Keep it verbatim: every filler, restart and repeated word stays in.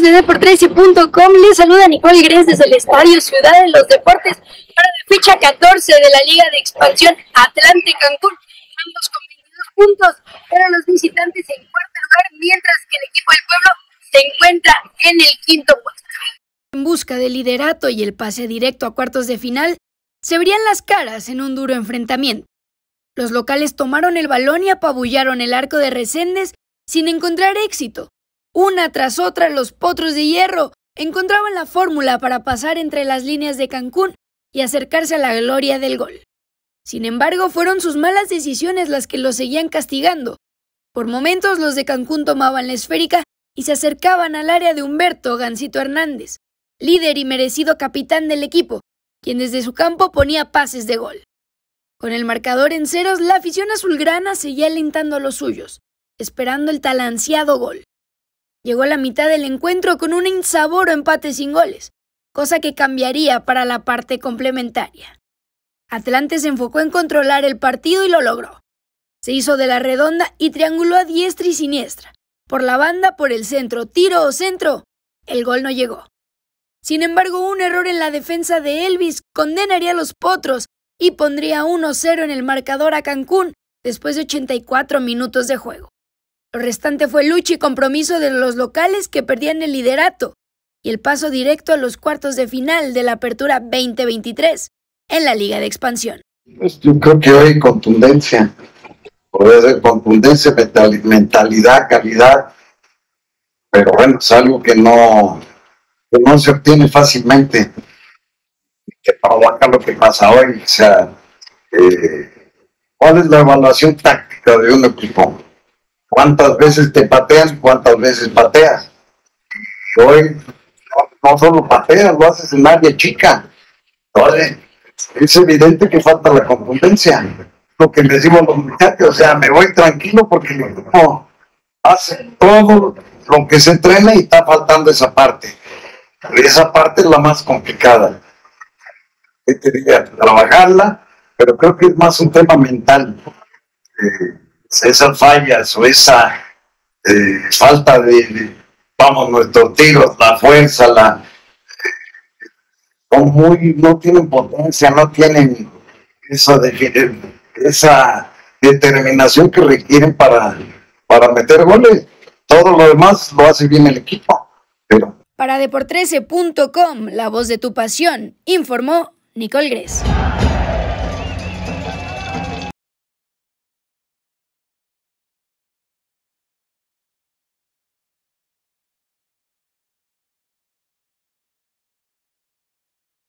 de D por trece punto com, les saluda Nicole Gres desde el Estadio Ciudad de los Deportes para la fecha catorce de la Liga de Expansión Atlante Cancún, ambos con veintidós puntos, pero los visitantes en cuarto lugar, mientras que el equipo del pueblo se encuentra en el quinto puesto. En busca del liderato y el pase directo a cuartos de final, se verían las caras en un duro enfrentamiento. Los locales tomaron el balón y apabullaron el arco de Reséndez sin encontrar éxito. Una tras otra, los Potros de Hierro encontraban la fórmula para pasar entre las líneas de Cancún y acercarse a la gloria del gol. Sin embargo, fueron sus malas decisiones las que los seguían castigando. Por momentos, los de Cancún tomaban la esférica y se acercaban al área de Humberto Gansito Hernández, líder y merecido capitán del equipo, quien desde su campo ponía pases de gol. Con el marcador en ceros, la afición azulgrana seguía alentando a los suyos, esperando el tan ansiado gol. Llegó la mitad del encuentro con un insaboro empate sin goles, cosa que cambiaría para la parte complementaria. Atlante se enfocó en controlar el partido y lo logró. Se hizo de la redonda y trianguló a diestra y siniestra. Por la banda, por el centro, tiro o centro, el gol no llegó. Sin embargo, un error en la defensa de Elvis condenaría a los Potros y pondría uno cero en el marcador a Cancún después de ochenta y cuatro minutos de juego. Lo restante fue lucha y compromiso de los locales que perdían el liderato y el paso directo a los cuartos de final de la Apertura veinte veintitrés en la Liga de Expansión. Pues yo creo que hoy contundencia, puede ser contundencia, mental, mentalidad, calidad, pero bueno, es algo que no, que no se obtiene fácilmente, que provoca lo que pasa hoy. O sea, eh, ¿cuál es la evaluación táctica de un equipo? ¿Cuántas veces te pateas y cuántas veces pateas? Y hoy no, no solo pateas, lo haces en área chica. Entonces, es evidente que falta la contundencia. Lo que le decimos a los muchachos, o sea, me voy tranquilo porque el equipo hace todo lo que se entrena y está faltando esa parte. Esa parte es la más complicada. ¿Qué te diría? Trabajarla, pero creo que es más un tema mental. Eh, esas fallas o esa eh, falta de, de, vamos, nuestros tiros, la fuerza, la eh, son muy, no tienen potencia, no tienen esa, de, esa determinación que requieren para, para meter goles. Todo lo demás lo hace bien el equipo. Pero... Para D por trece punto com, la voz de tu pasión, informó Nicole Gres.